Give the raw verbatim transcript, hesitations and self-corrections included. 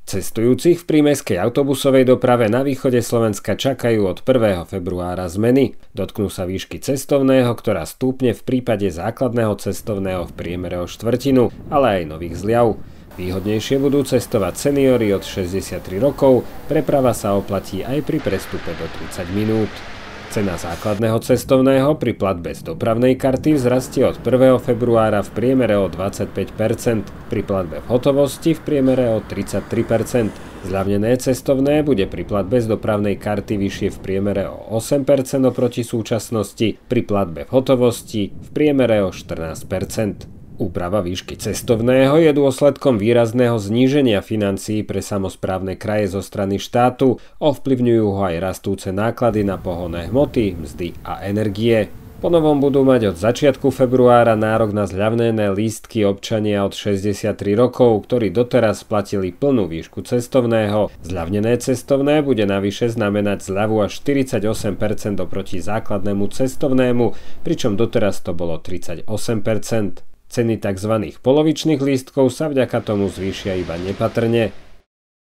Cestujúcich v prímestskej autobusovej doprave na východe Slovenska čakajú od prvého februára zmeny. Dotknú sa výšky cestovného, ktorá stúpne v prípade základného cestovného v priemere o štvrtinu, ale aj nových zľav. Výhodnejšie budú cestovať seniori od šesťdesiattri rokov, preprava sa oplatí aj pri prestupe do tridsať minút. Cena základného cestovného pri platbe z dopravnej karty vzrastie od prvého februára v priemere o dvadsaťpäť percent, pri platbe v hotovosti v priemere o tridsaťtri percent. Zľavnené cestovné bude pri platbe z dopravnej karty vyššie v priemere o osem percent oproti súčasnosti, pri platbe v hotovosti v priemere o štrnásť percent. Úprava výšky cestovného je dôsledkom výrazného zníženia financií pre samosprávne kraje zo strany štátu, ovplyvňujú ho aj rastúce náklady na pohonné hmoty, mzdy a energie. Ponovom budú mať od začiatku februára nárok na zľavnené lístky občania od šesťdesiattri rokov, ktorí doteraz platili plnú výšku cestovného. Zľavnené cestovné bude navyše znamenať zľavu až štyridsaťosem percent oproti základnému cestovnému, pričom doteraz to bolo tridsaťosem percent. Ceny tzv. Polovičných lístkov sa vďaka tomu zvýšia iba nepatrne.